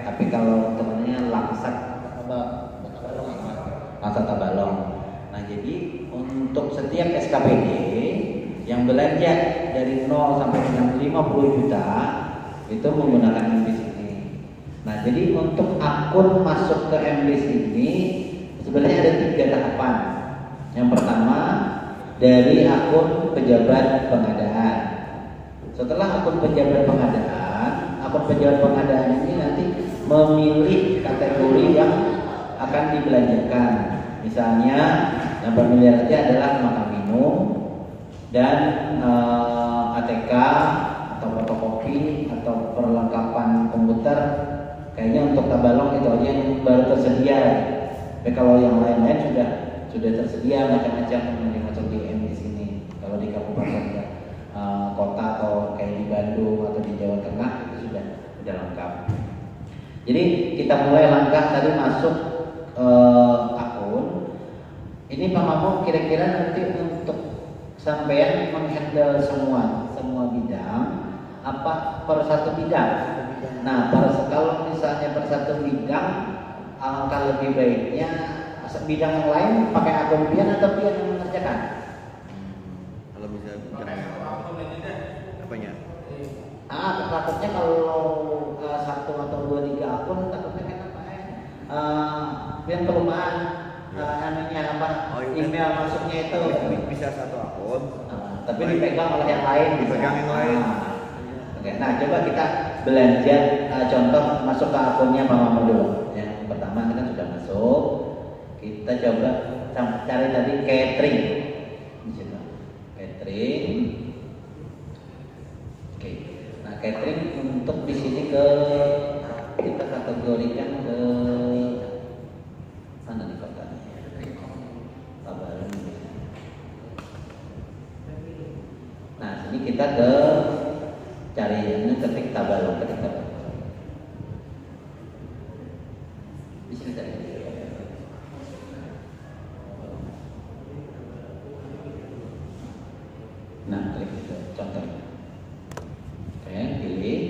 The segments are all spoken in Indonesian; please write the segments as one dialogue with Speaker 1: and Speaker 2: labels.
Speaker 1: Tapi kalau temannya langsat tabalong. Nah, jadi untuk setiap SKPD yang belanja dari 0 sampai dengan 50 juta itu menggunakan MBIS ini. Nah, jadi untuk akun masuk ke MBIS ini sebenarnya ada 3 tahapan. Yang pertama dari akun pejabat pengadaan. Setelah akun pejabat pengadaan ini nanti memilih kategori yang akan dibelanjakan. Misalnya yang familiarity adalah makan minum dan ATK atau fotokopi atau perlengkapan komputer. Kayaknya untuk tabalong itu aja yang baru tersedia. Tapi kalau yang lain-lain sudah tersedia macam-macam yang masuk di MBIS sini. Kalau di kabupaten kota atau kayak di Bandung atau di Jawa Tengah itu sudah lengkap. Jadi kita mulai langkah tadi masuk akun. Ini Pak Mamu kira-kira nanti untuk sampean menghandle semua bidang apa per satu bidang. Nah, kalau misalnya per satu bidang alangkah lebih baiknya bidang yang lain pakai akun pian atau pian yang mengerjakan.
Speaker 2: Kalau bisa apanya?
Speaker 1: Takutnya kalau 1 atau 2 3 akun takutnya kan apa pian kelupaan email masuknya itu
Speaker 2: bisa satu akun
Speaker 1: tapi dipegang oleh yang lain. Oke, nah coba kita belanja contoh masuk ke akunnya Pak Mamu dulu. Yang pertama kita sudah masuk, kita coba cari tadi catering di situ. Catering. Oke. Nah, catering untuk di sini kita kategorikan ke mana nih kota? Tabalong. Nah, sini kita ketik tabalong. Di sini tadi. Nah, klik itu contohnya. Oke, pilih.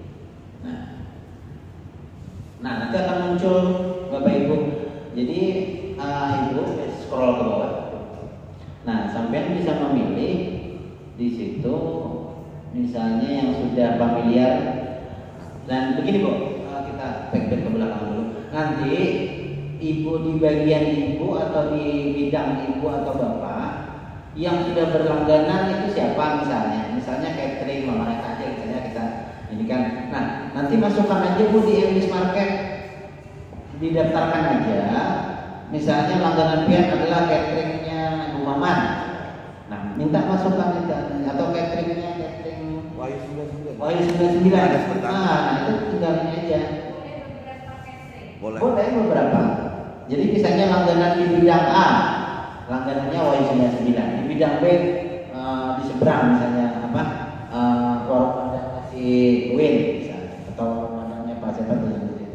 Speaker 1: Nah, nanti akan muncul Bapak Ibu. Jadi Ibu scroll ke bawah. Nah, sampean bisa memilih di situ misalnya yang sudah familiar. Dan begini Bu, kita back ke belakang dulu. Nanti Ibu di bagian Ibu atau di bidang Ibu atau Bapak yang sudah berlangganan itu siapa misalnya catering Mama aja misalnya kita ini kan. Nah, nanti masukkan aja Bu di MBIS Market, didaftarkan aja. Misalnya langganan pian adalah cateringnya Bu Maman. Nah, minta masukkan itu atau cateringnya Wahyu 99. Nah, itu tinggal ini aja. Boleh beberapa. Jadi misalnya langganan di bidang A, langganannya Wahyu 99. Di bidang B di seberang misalnya warung Padang nasi Win misalnya, atau namanya Pak siapa tuh yang itu.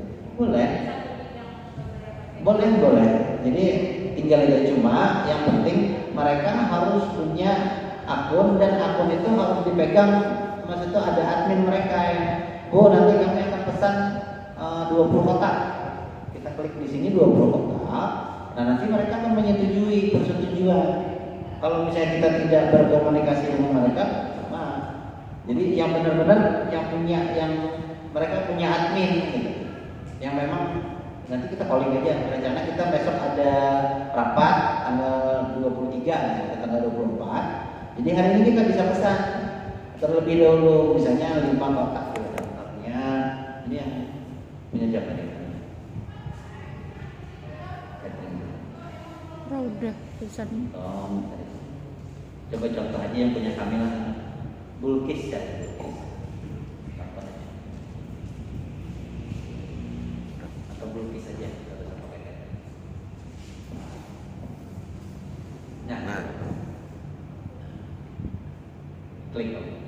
Speaker 1: Boleh. Jadi tinggal aja, cuma yang penting mereka harus punya akun dan akun itu harus dipegang. Maksud itu ada admin mereka yang nanti kami akan pesan 20 kotak. Kita klik di sini 20 kotak. Nah, nanti mereka akan menyetujui persetujuan. Kalau misalnya kita tidak berkomunikasi dengan mereka, jadi yang benar-benar yang mereka punya admin gitu. Yang memang nanti kita calling aja. Rencana kita besok ada rapat tanggal 23 atau tanggal 24. Jadi hari ini kita bisa pesan terlebih dahulu misalnya 5 kotak daftarnya. Ini yang punya siapa nih?
Speaker 3: Udah tulisannya.
Speaker 1: Coba contoh aja yang punya kami lah. Bulkis ya. Atau bulkis aja. Nah. Klik.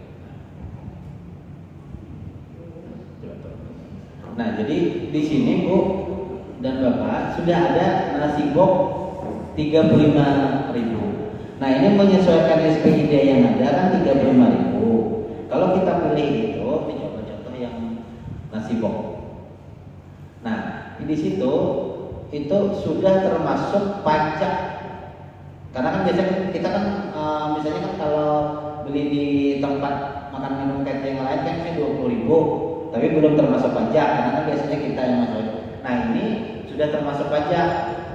Speaker 1: Nah, jadi di sini Bu dan Bapak sudah ada nasi box 35.000. Nah, ini menyesuaikan SPID yang ada kan 35.000. Kalau kita pilih itu, coba contoh yang nasi box. Nah, di situ itu sudah termasuk pajak. Karena kan biasanya kita kan misalnya kan kalau beli di tempat makan minum catering yang lain kan 20.000, tapi belum termasuk pajak karena kan biasanya kita yang masuk. Nah, ini sudah termasuk pajak.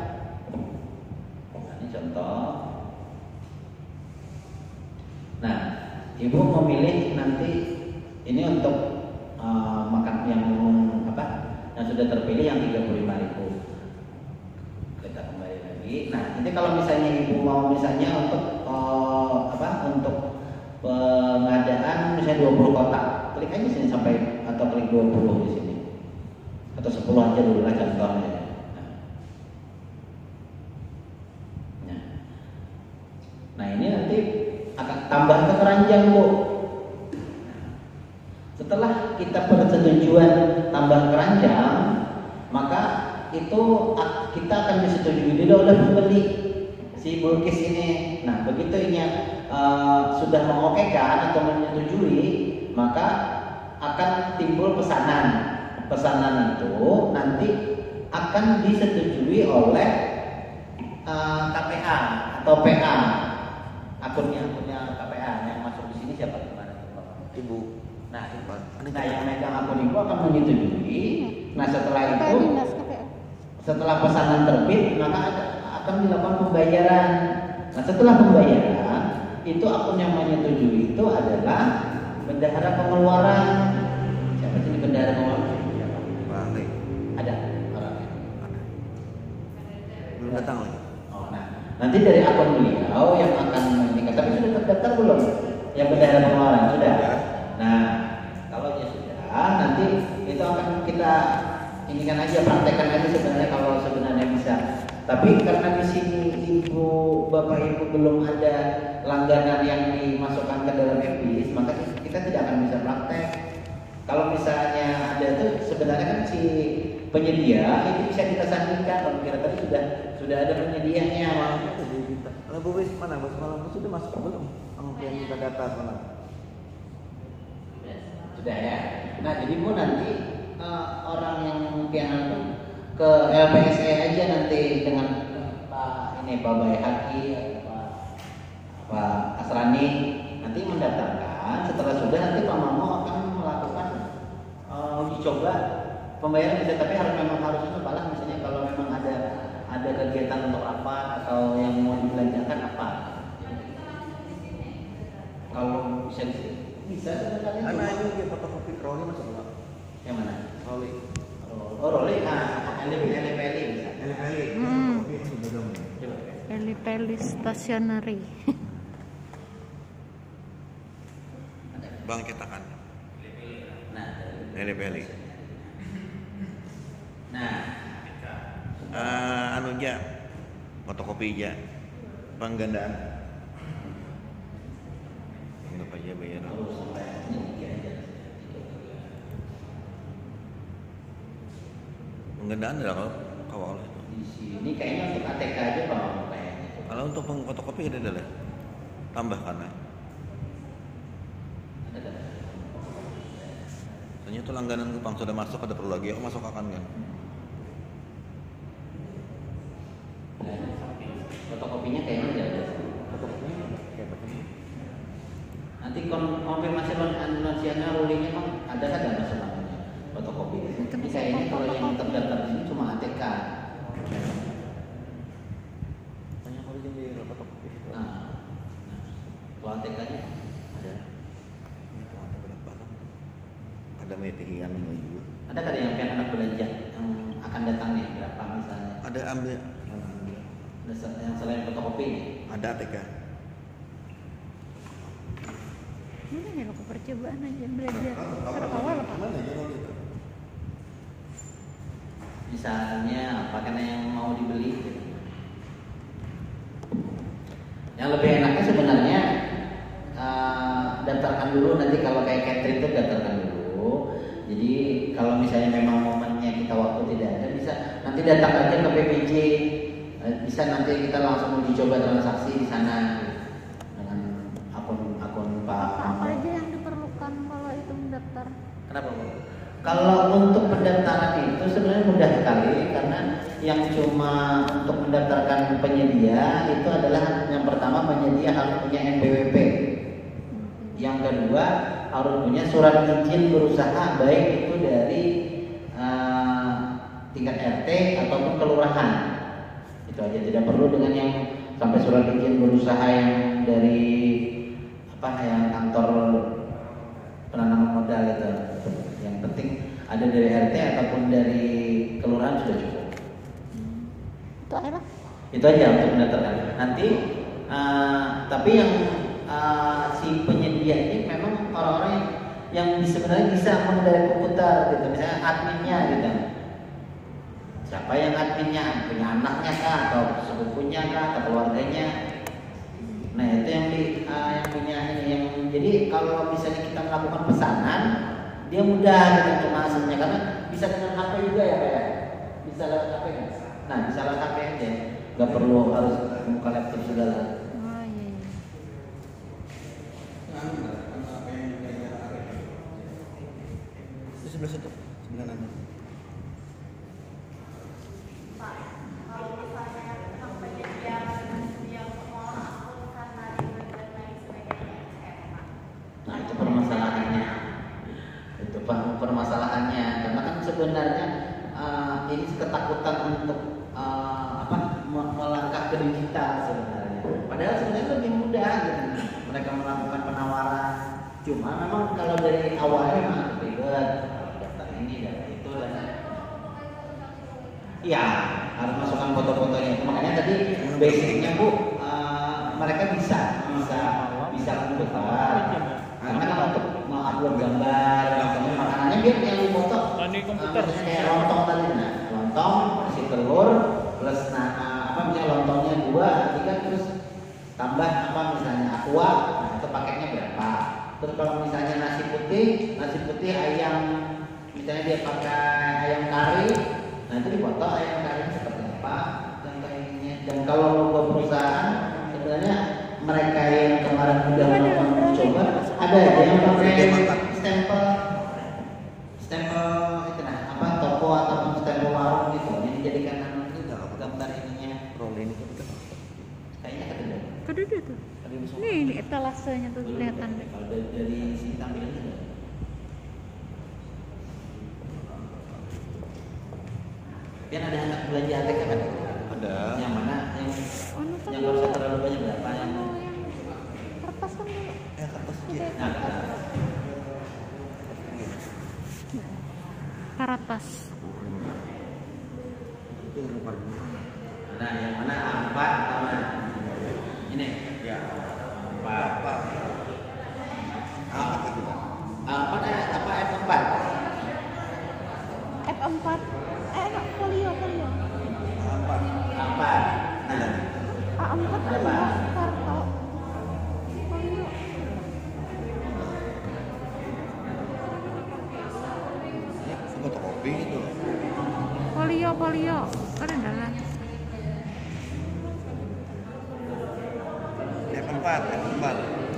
Speaker 1: Nah, ini contoh. Nah, ibu memilih nanti ini untuk makan yang apa? Yang sudah terpilih yang 35.000. Kita kembali lagi. Nah, ini kalau misalnya ibu mau misalnya untuk untuk pengadaan misalnya 20 kotak, klik aja sini sampai atau klik 20 di sini. Atau 10 aja dulu lah contohnya. Nah, ini nanti akan tambah ke keranjang, Bu. Setelah kita persetujuan tambah keranjang, maka itu kita akan disetujui dulu oleh pembeli si bulkis ini. Nah, begitu ini sudah mengokekan atau menyetujui, maka akan timbul pesanan. Pesanan itu nanti akan disetujui oleh KPA atau PA. Akunnya KPA yang masuk di sini siapa kemarin?
Speaker 2: Ibu.
Speaker 1: Nah, yang megang akun ibu akan menyetujui. Nah, setelah itu, setelah pesanan terbit, maka akan dilakukan pembayaran. Nah, setelah pembayaran, itu akun yang menyetujui itu adalah bendahara pengeluaran. Siapa sih bendahara pengeluaran?
Speaker 2: Balik.
Speaker 1: Ada orangnya.
Speaker 2: Belum datang lagi.
Speaker 1: Oh, nah, nanti dari akun beliau yang akan menikah, tapi sudah terdaftar belum? Yang bendahara pengeluaran sudah. Nah, kalau dia sudah, nanti itu akan kita inikan aja, praktekkan aja sebenarnya kalau sebenarnya bisa. Tapi karena di sini bapak ibu belum ada langganan yang dimasukkan ke dalam FBIS, maka kita tidak akan bisa praktek. Kalau misalnya ada tuh sebenarnya kan si penyedia itu bisa kita sandingkan. Kalau kira tadi sudah ada penyedianya.
Speaker 2: Kalau Bu Wis mana? Bos malam sudah masuk belum? Yang minta data mana?
Speaker 1: Sudah ya. Nah, jadi Bu nanti orang yang pianan itu ke LPSE aja nanti dengan Pak Bayhaqi atau Pak Asrani nanti mendaftarkan. Setelah sudah nanti Pak Mamo akan melakukan uji coba pembayaran bisa, tapi harus balas misalnya kalau memang ada kegiatan untuk apa atau yang mau dibelanjakan apa. Kalau bisa kalian.
Speaker 2: Karena ini fotokopi Roli masuk enggak?
Speaker 1: Yang mana?
Speaker 2: Roli.
Speaker 1: Roli, LPLI bisa.
Speaker 2: LPLI.
Speaker 3: Peli stationery.
Speaker 2: Bang cetakan.
Speaker 1: Nah,
Speaker 2: LPLI.
Speaker 1: Nah,
Speaker 2: anu aja fotokopi aja penggandaan anggap aja bayar penggandaan adalah kalau awal itu
Speaker 1: di sini kayaknya untuk ATK aja Pak kayaknya.
Speaker 2: kalau untuk fotokopi ada adalah tambahkan ya. Soalnya itu langganan Kupang sudah masuk ada perlu lagi aku masuk akan kan.
Speaker 1: Fotokopinya kayaknya udah ada. Nanti konfirmasi non-siana rulingnya Bang ada masalahnya fotokopi. Ini kayaknya kalau yang terdaftar di sini cuma ATK.
Speaker 2: Tanya kalau jadi fotokopi.
Speaker 1: Nah, kalau ATK-nya ada.
Speaker 2: Ini ada berat barang. Ada metihian juga.
Speaker 1: Ada kan yang pengen anak belanja yang akan datang nih berapa misalnya?
Speaker 2: Ada ambil
Speaker 1: Yang selain fotokopi nih.
Speaker 2: ada TK.
Speaker 3: Ini ya lo percobaan aja belajar awal Pak.
Speaker 2: Mana ya itu?
Speaker 1: Misalnya apa karena yang mau dibeli gitu. Yang lebih enaknya sebenarnya daftarkan dulu nanti kalau kayak catering itu daftarkan dulu. Jadi kalau misalnya memang momennya kita waktu tidak ada bisa nanti datang aja ke PPJ. Bisa nanti kita langsung uji coba transaksi di sana dengan akun Pak.
Speaker 3: Apa aja yang diperlukan kalau itu mendaftar?
Speaker 1: Kenapa Bu? Kalau untuk pendaftaran itu sebenarnya mudah yang cuma untuk mendaftarkan penyedia itu adalah yang pertama penyedia harus punya NPWP. Yang kedua harus punya surat izin berusaha baik itu dari tingkat RT ataupun kelurahan. Itu aja, tidak perlu dengan yang sampai surat izin berusaha yang dari yang kantor penanaman modal itu. Yang penting ada dari RT ataupun dari kelurahan sudah cukup.
Speaker 3: Itu aja lah.
Speaker 1: Itu aja untuk mendaftarkan. Nanti tapi yang si penyedia ini memang orang-orang yang sebenarnya bisa mengendarai komputer gitu, misalnya adminnya gitu. Siapa yang adminnya, punya anaknya kah, atau sepupunya kah, atau keluarganya. Nah itu yang punya ini yang jadi kalau misalnya kita melakukan pesanan dia mudah gitu pemasarannya karena bisa dengan HP juga ya Pak ya, bisa lewat HP kan? Nah bisa lewat HP aja, nggak perlu harus buka laptop segala.
Speaker 3: Oh iya.
Speaker 2: Itu sebelah situ, sebelah kanan.
Speaker 1: Nah itu permasalahannya, itu permasalahannya karena kan sebenarnya ini ketakutan untuk melangkah ke digital sebenarnya. Padahal sebenarnya lebih mudah gitu mereka melakukan penawaran. Cuma memang kalau dari awalnya memang ribet, daftar ini dan itu dan ya harus masukkan foto-fotonya. Makanya tadi basicnya Bu mereka bisa komputer. Karena kalau untuk mengupload gambar, makanannya dia yang foto.
Speaker 4: komputer.
Speaker 1: Kayak lontong tadi, lontong, isi telur, plus misalnya lontongnya 2, 3, terus tambah misalnya aqua, itu paketnya berapa? Terus kalau misalnya nasi putih ayam, misalnya dia pakai ayam kari, nah itu dipoto ayam kari seperti apa dan kayaknya. Dan kalau logo perusahaan sebenarnya mereka yang kemarin udah melakukan uji coba ada yang pakai stempel itu toko ataupun stempel warung gitu yang dijadikan gambar ininya.
Speaker 2: Rolling itu
Speaker 1: Kayaknya kedengaran.
Speaker 3: Kedua tuh. Ini etalasenya tuh kelihatan.
Speaker 1: Kalau dari sini tampilannya biar ada anak belanja ATK kan?
Speaker 2: ada.
Speaker 1: Yang mana?
Speaker 3: Oh, nonton
Speaker 1: Yang
Speaker 3: dulu.
Speaker 1: nggak usah terlalu banyak berapa yang?
Speaker 3: Oh, yang kertas kan dulu.
Speaker 2: Kertas
Speaker 3: Oke.
Speaker 1: Nah,
Speaker 3: Karatas.
Speaker 2: Itu yang lupa.
Speaker 1: nah yang mana A4 sama ini?
Speaker 2: Ya.
Speaker 1: A4.
Speaker 2: Apa itu?
Speaker 1: A4 apa F4?
Speaker 3: F4. Folio.
Speaker 2: Apa?
Speaker 1: A4. Nah,
Speaker 3: A4 ada
Speaker 1: Apa?
Speaker 3: kartu. Folio.
Speaker 2: Fotokopi itu.
Speaker 3: Folio. Ada dalam.
Speaker 2: F4.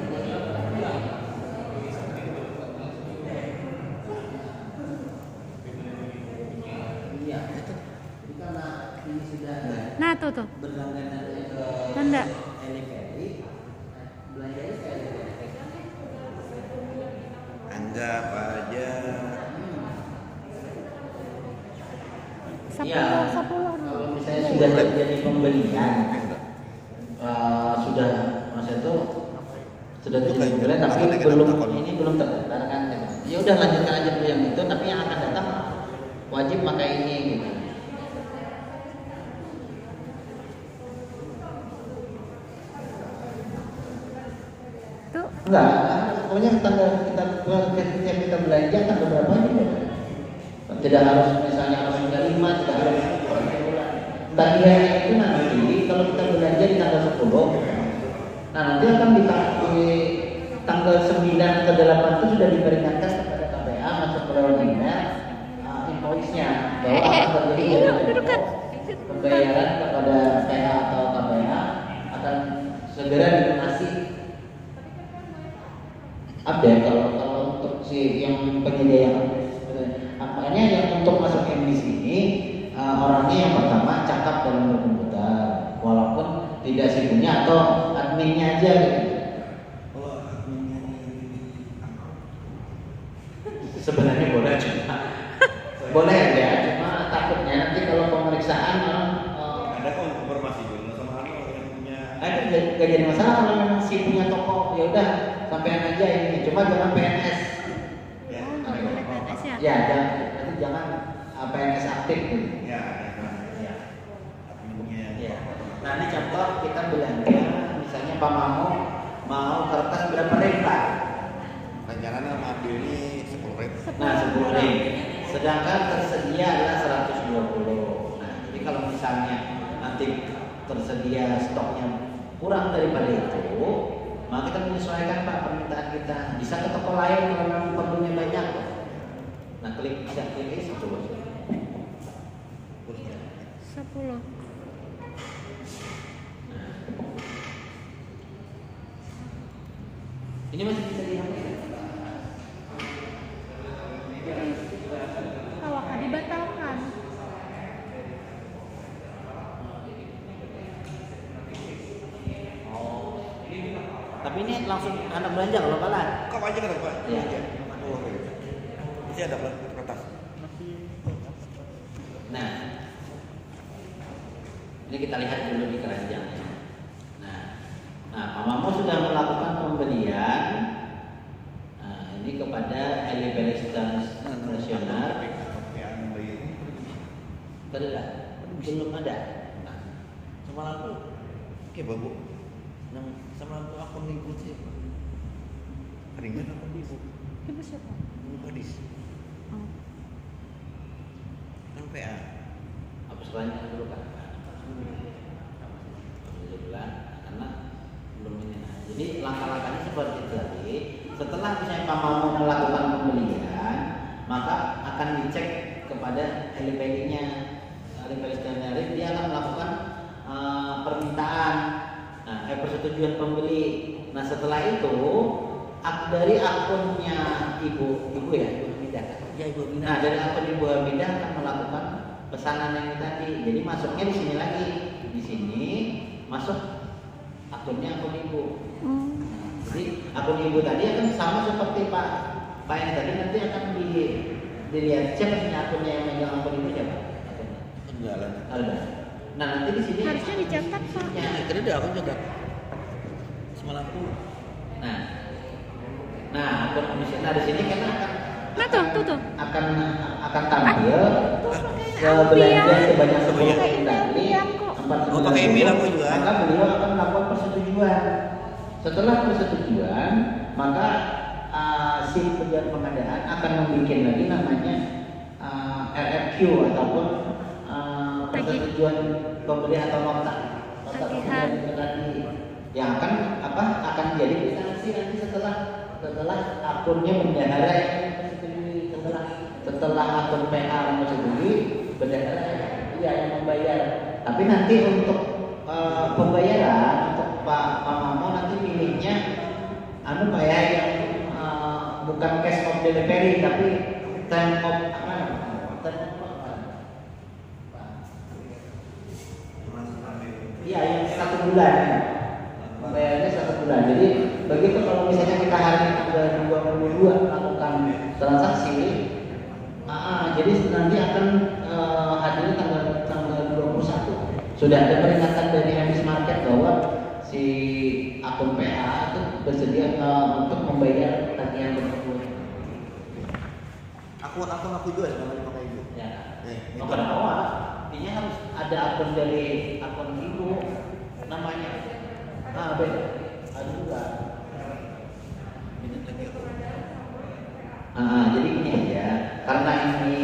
Speaker 1: iya itu. Jadi karena ini sudah
Speaker 3: Nah, tuh.
Speaker 1: berlangganan ke
Speaker 3: Tanda.
Speaker 1: Eliferi, belanjanya ke Eliferi.
Speaker 2: Anggap aja.
Speaker 3: Sepuluh.
Speaker 1: Kalau misalnya sudah terjadi pembelian, sudah masa itu sudah terjadi pembelian, tapi belum terdaftar kan? Ya udah lanjutkan aja dulu yang itu, tapi yang akan datang wajib pakai ini gitu.
Speaker 3: Tuh.
Speaker 1: Enggak, pokoknya tanggal kita belanja tanggal berapa gitu. Tidak harus misalnya harus 5, tidak harus bagiannya itu nanti kalau kita belanja di tanggal 10, nah nanti akan di tanggal 9 ke 8 itu sudah diperingatkan kepada KPA masuk ke dalam email invoice-nya bahwa akan terjadi pembayaran kepada PA atau KPA akan segera dilunasi. Update kalau untuk si yang penyedia yang makanya yang untuk masuk MB sini orangnya yang pertama cakap dalam berkomputer, walaupun tidak sibuknya atau adminnya aja gitu.
Speaker 2: Kalau adminnya
Speaker 1: Sebenarnya boleh cuma boleh ya, cuma takutnya nanti kalau pemeriksaan
Speaker 2: ada kok informasi dulu sama anu yang punya.
Speaker 1: gak jadi masalah kalau memang si punya toko ya udah sampean aja ini, cuma jangan PNS.
Speaker 2: Ya.
Speaker 3: Oh, nggak boleh PNS ya?
Speaker 1: Ya, jangan PNS aktif gitu.
Speaker 2: Ya,
Speaker 1: Ya.
Speaker 2: adminnya.
Speaker 1: Ya. Nah ini contoh kita belanja, misalnya Pak Mamo mau kertas berapa ring Pak?
Speaker 2: Rencananya sama Abdul ini 10.000.
Speaker 1: Nah 10 ring. Sedangkan tersedia adalah 120. Nah jadi kalau misalnya nanti tersedia stoknya kurang daripada itu, maka kita menyesuaikan Pak permintaan kita. Bisa ke toko lain kalau memang perlunya banyak. Nah bisa klik ini 10.
Speaker 3: 10.
Speaker 1: Ini masih bisa dihapus.
Speaker 3: Kalau akan dibatalkan.
Speaker 1: Tapi ini langsung anak belanja kalau kalah.
Speaker 2: Kau aja kan Pak?
Speaker 1: Iya.
Speaker 2: Oh, masih ada kertas.
Speaker 1: Nah, ini kita lihat dulu di keranjangnya. Nah, Pak Mamo sudah melakukan pembelian. Nah, ini kepada Eli Stasioner. Belum ada. Nah,
Speaker 2: Sama lampu. Oke, Babu. Yang sama lampu akun ibu sih. Keringat akun ibu.
Speaker 3: Ibu siapa?
Speaker 2: Gadis.
Speaker 3: Oh.
Speaker 2: Kan PA.
Speaker 1: hapus keranjang dulu kan. Alhamdulillah, karena belum ini. Nah, jadi langkah-langkahnya seperti itu tadi. Setelah misalnya Pak Mamo melakukan pembelian, maka akan dicek kepada LPD-nya. LPD dia akan melakukan permintaan, persetujuan pembeli. Nah setelah itu dari akunnya ibu ya, Ibu Hamidah.
Speaker 2: Ya, Ibu Hamidah.
Speaker 1: Nah dari akun Ibu Hamidah akan melakukan pesanan yang tadi. Jadi masuknya di sini lagi, di sini masuk akunnya akun ibu. Jadi akun ibu tadi akan sama seperti Pak yang tadi, nanti akan dilihat siapa punya akunnya yang megang akun ibu siapa?
Speaker 2: Enggak lah.
Speaker 1: Ada. Nah nanti di sini
Speaker 3: Harusnya dicatat Pak.
Speaker 2: Ya, tadi udah aku juga. Sama lampu.
Speaker 1: Nah akun komisioner di sini karena
Speaker 3: Nah tuh.
Speaker 1: akan tampil
Speaker 3: Pakai
Speaker 1: belanja
Speaker 3: ampiang.
Speaker 1: sebanyak
Speaker 3: Pakai
Speaker 1: 10 tadi
Speaker 3: ampiang kok.
Speaker 1: 490.
Speaker 2: Oh, pakai email aku juga.
Speaker 1: Maka beliau akan melakukan persetujuan. Setelah persetujuan, maka si penjual pengadaan akan membuat lagi namanya RFQ ataupun persetujuan pembeli atau nota
Speaker 3: Tagihan.
Speaker 1: pembeli tadi yang akan jadi kwitansi nanti setelah akunnya bendahara yang menyetujui, setelah akun PA menyetujui, bendahara yang membayar. Tapi nanti untuk pembayaran untuk Pak Mamo nanti pilihnya Pak ya yang bukan cash of delivery tapi time of Iya, yang 1 bulan. Bayarnya 1 bulan. Jadi begitu kalau misalnya kita hari tanggal 22 melakukan transaksi, jadi nanti akan hadirnya tanggal 21. Sudah ada peringatan dari Habis Market bahwa si akun PA itu bersedia untuk membayar tagihan tersebut.
Speaker 2: Akun aku juga sebenarnya pakai ibu.
Speaker 1: Ya.
Speaker 2: Itu.
Speaker 1: Kenapa? Artinya harus ada akun dari akun ibu namanya. Beda. Ada juga. Jadi ini aja. Karena ini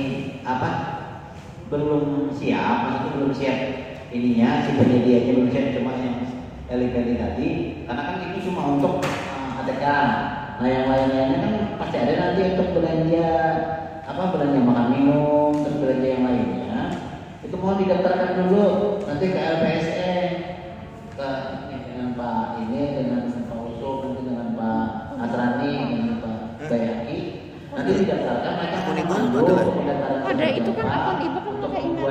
Speaker 1: belum siap, maksudnya belum siap ininya, si penyedianya belum siap, cuma yang elit-elit tadi. Karena kan ini cuma untuk adegan. Nah yang lain-lainnya kan pasti ada nanti untuk belanja belanja makan minum, terus belanja yang lainnya. Itu mohon didaftarkan dulu nanti ke LPSE, dengan Pak ini, dengan Pak Usul, nanti dengan Pak Asrani, dengan Pak Bayaki. Nanti didaftarkan mereka
Speaker 2: Akun ibu
Speaker 1: mandu
Speaker 2: ada lah.
Speaker 1: pendaftaran
Speaker 3: Ada itu kan akun ibu kan pakai email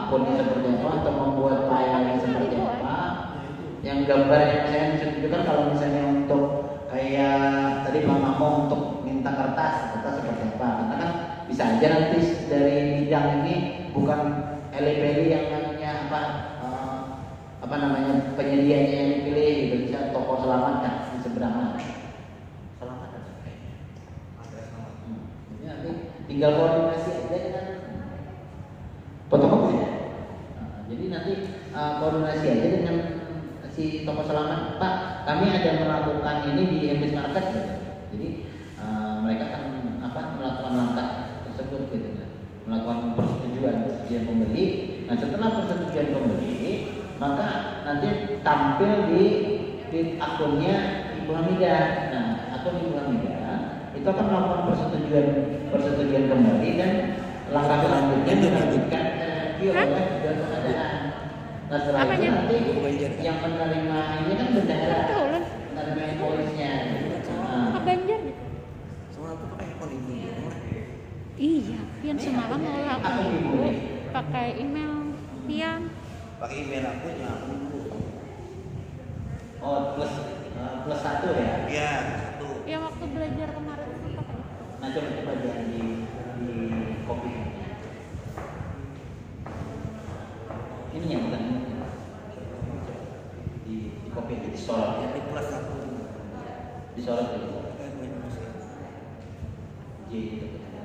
Speaker 1: akunnya seperti apa atau membuat file yang seperti apa. Yang gambar yang saya bisa tunjukkan kalau misalnya untuk kayak tadi Pak Mamo untuk minta kertas seperti apa. Karena kan bisa aja nanti dari bidang ini bukan elebeli yang namanya apa namanya penyedianya yang dipilih gitu. Bisa toko selamat kan di seberang mana. Selamat ada kayaknya. Ini nanti tinggal koordinasi aja dengan fotokopi. Jadi nanti koordinasi aja dengan si toko selamat, Pak, kami ada melakukan ini di Embis Market gitu. Jadi mereka akan melakukan langkah tersebut gitu kan. Melakukan persetujuan pembeli. Nah, setelah persetujuan pembeli, maka nanti tampil di akunnya Ibu Hamidah. Nah, akun Ibu Hamidah itu akan melakukan persetujuan kembali dan langkah selanjutnya melanjutkan review oleh Dewan Pengadaan. Nah, setelah itu nanti yang menerima ini kan bendahara, menerima invoice-nya.
Speaker 3: Pak Banjar.
Speaker 2: Soalnya aku pakai akun ibu.
Speaker 3: Iya, Pian semalam mau akun ibu pakai email Pian.
Speaker 2: Pakai email aku ya akun ibu.
Speaker 1: Oh, plus 1 ya?
Speaker 2: Iya, 1.
Speaker 3: Yang waktu belajar kemarin itu pakai itu.
Speaker 1: Nah, coba jangan di copy. Ini yang bukan di copy di sorot.
Speaker 2: Yang di plus 1.
Speaker 1: Disorot dulu. J itu.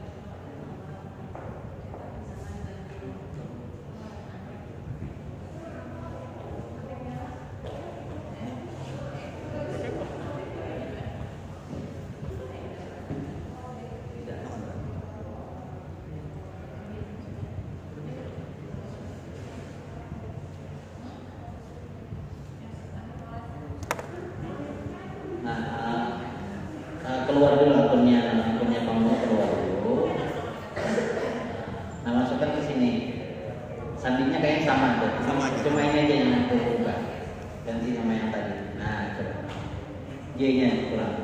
Speaker 1: Keluar dulu akunnya kamu keluar dulu. Nah, masukkan ke sini. Sandinya kayaknya sama tuh.
Speaker 2: Sama aja.
Speaker 1: Cuma ini aja yang aku ubah. Ganti sama yang tadi. Nah, coba. J-nya kurang.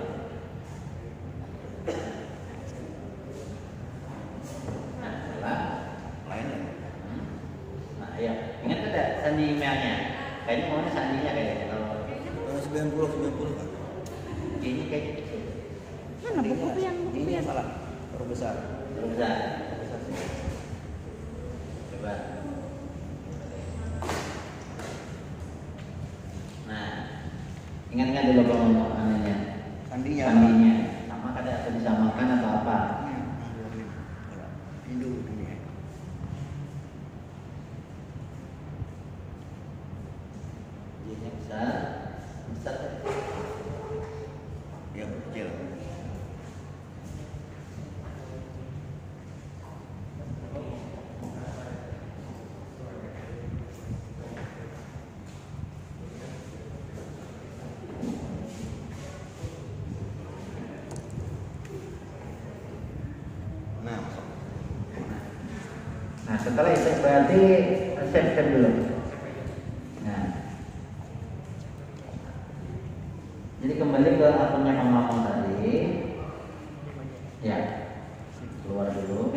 Speaker 1: Nah, salah.
Speaker 2: Lain ya.
Speaker 1: Nah, ya. Ingat ada sandi emailnya. Kayaknya maunya sandinya kayaknya kalau
Speaker 2: 90 kan.
Speaker 1: J-nya kayaknya kecil.
Speaker 3: Mana buku Pian? Buku
Speaker 2: Ini
Speaker 3: Pian.
Speaker 2: salah. Huruf besar.
Speaker 1: Besar. Coba. Nah, ingat-ingat dulu kalau anehnya.
Speaker 2: Sandinya.
Speaker 1: Sandinya. Sama kada atau disamakan atau apa?
Speaker 2: Hindu ini ya.
Speaker 1: J-nya besar. Besar.
Speaker 2: Ya, kecil.
Speaker 1: Nah, setelah itu berarti save dulu. Nah, jadi kembali ke akunnya kamu tadi. Ya, keluar dulu.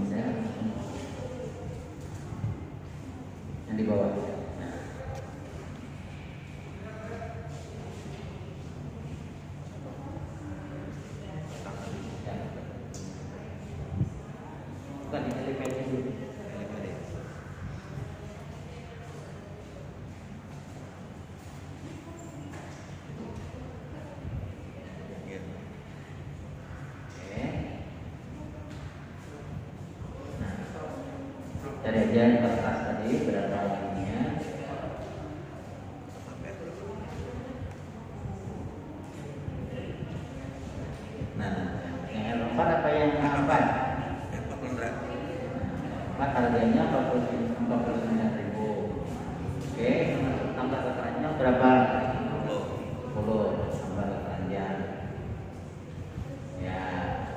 Speaker 1: Yang di bawah. Nah. Bukan di telepon dulu. Cari aja kertas tadi berapa ininya. Nah, yang L4 apa yang A4? Nah, harganya 49.000. Oke, tambah keterangannya berapa? 10. Tambah keterangan. Ya.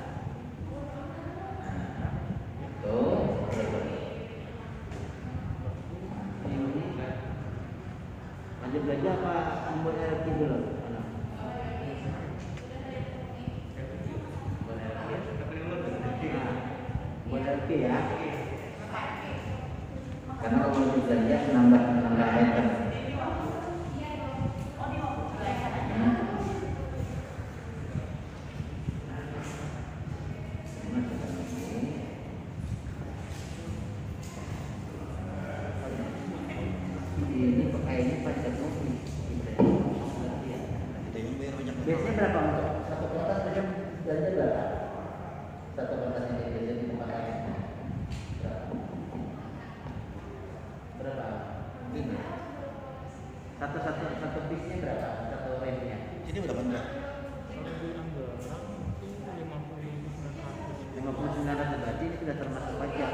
Speaker 1: Nah, itu. Lanjut belajar apa ambil RT dulu? Buat RT ya. karena kalau belanja nambah item. Ini pakainya pajak mobil.
Speaker 2: Kita yang bayar banyak.
Speaker 1: Biasanya berapa untuk satu kertas saja belanja berapa? Satu kertas yang biasa di tempat lain berapa? Ini satu piece-nya berapa? Satu remnya?
Speaker 2: Ini berapa enggak?
Speaker 1: 59 berarti ini sudah termasuk pajak.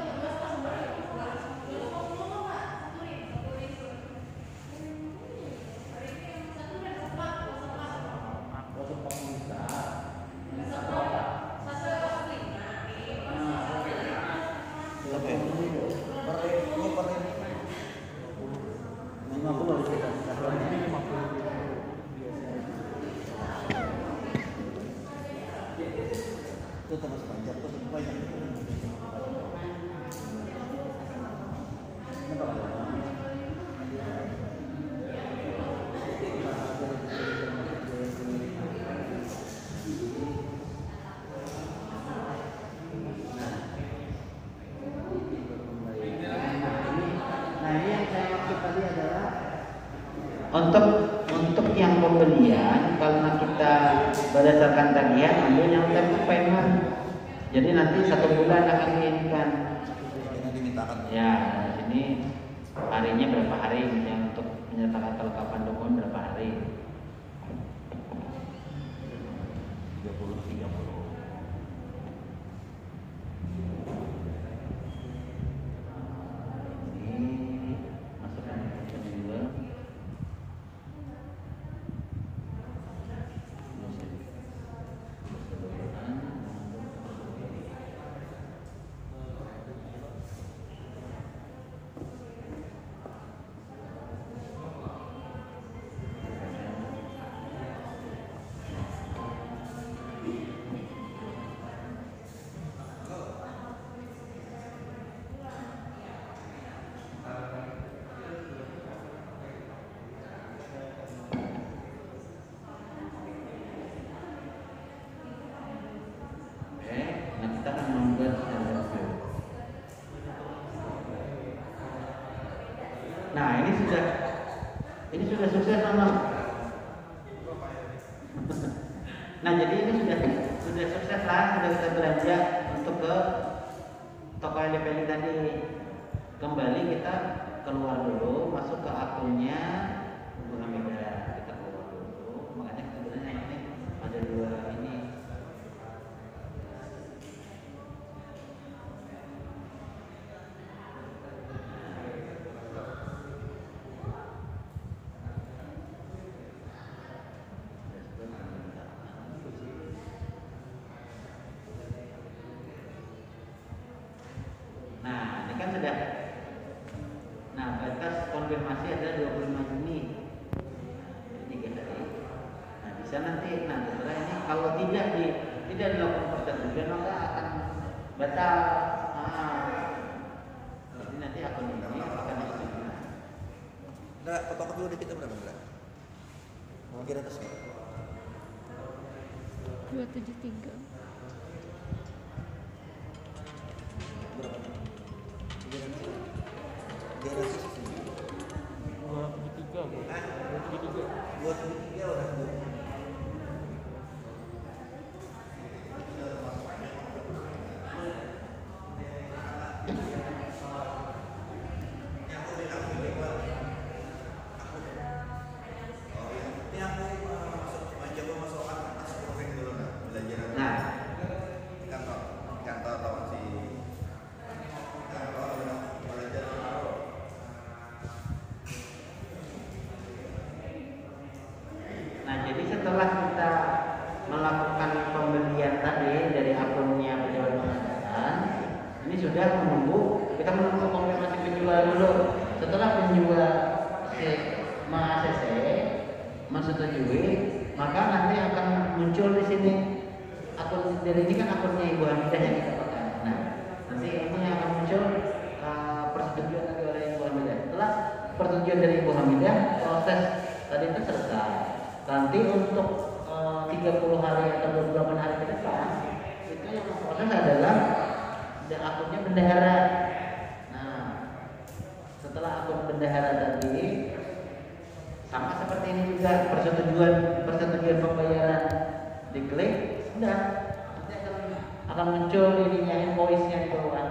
Speaker 2: Itu termasuk pajak, itu pajak.
Speaker 1: Nah ini yang saya maksud tadi adalah untuk yang pembelian, karena kita berdasarkan tagihan ambil yang tempat payment. Jadi nanti 1 bulan akan diinginkan.
Speaker 2: Yang dimintakan.
Speaker 1: Ya, di sini harinya berapa hari, misalnya untuk menyertakan kelengkapan dokumen berapa hari.
Speaker 2: 30.
Speaker 1: Ini masukkan kedua. Nah kita akan membuat standar view. Nah ini sudah sukses sama. Nah jadi ini sudah sukses lah, sudah kita belanja untuk ke toko LPL tadi. Kembali kita keluar dulu, masuk ke akunnya Bunga Mega. Kita keluar dulu, makanya sebenarnya ini ada dua ini. Nah, ini kan sudah. Nah, batas konfirmasi adalah 25 Juni. Jadi 3 hari. Nah, bisa nanti setelah ini kalau tidak dilakukan persetujuan maka akan batal. Jadi nanti akun ini akan disetujui.
Speaker 2: Enggak, foto dulu di kita berapa enggak? Mungkin atas enggak?
Speaker 3: 273.
Speaker 2: Berapa? 273 orang.
Speaker 1: Nah, jadi setelah kita melakukan pembelian tadi dari akunnya penjual pengangkatan, ini sudah kita menunggu konfirmasi penjual dulu. Setelah penjual ACC menyetujui, maka nanti akan muncul di sini akun dari ini kan akunnya Ibu Hamidah yang kita pakai. Nah, nanti ini akan muncul persetujuan persetujuan dari Ibu Hamidah, proses tadi itu selesai. Nanti untuk 30 hari atau 28 hari ke depan itu yang proses adalah akunnya bendahara. Nah, setelah akun bendahara tadi sama seperti ini juga persetujuan pembayaran diklik, sudah nanti akan muncul ininya invoice-nya di bawah.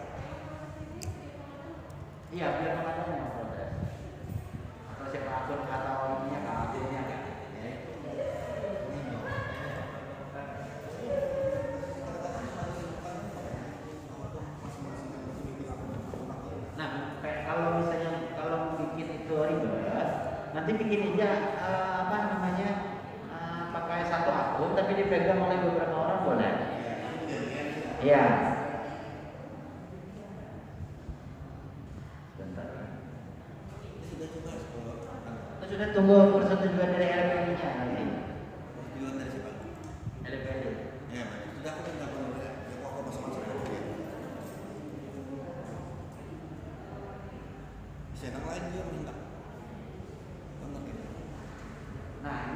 Speaker 1: Iya, biar teman-teman yang proses. Atau siapa akun atau ininya akunnya kan. Ya. Nah, kalau misalnya kalau bikin itu ribet, nanti bikin aja pakai satu akun tapi dipegang oleh beberapa orang boleh. Iya. Bentar. Sudah tunggu persetujuan dari RPD-nya nanti.
Speaker 2: Persetujuan dari siapa?
Speaker 1: RPD.
Speaker 2: Ya, sudah aku minta aku masuk-masuk. Senang lain dia minta.